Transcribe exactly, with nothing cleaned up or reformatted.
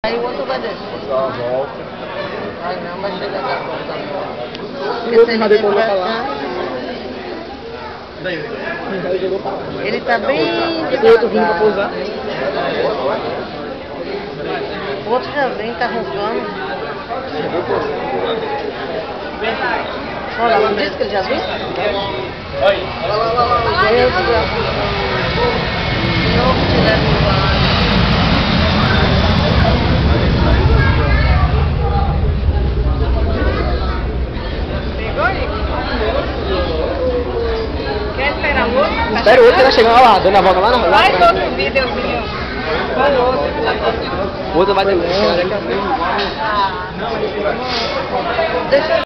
Aí o outro vai descer. Dá uma volta. Ai não, vai chegar da volta. E o outro já decolou pra lá. Ele tá bem E o outro vindo pra pousar. O outro já vem, tá roncando. Olha, não disse que ele já viu? Olha lá, lá, lá, lá. Deus do céu. De novo te leva embora. Quer esperar o outro? Tá Espera o outro que ela chegar lá, dando a volta lá na rua. Faz outro videozinho. Faz outro. O outro vai ter. Deixa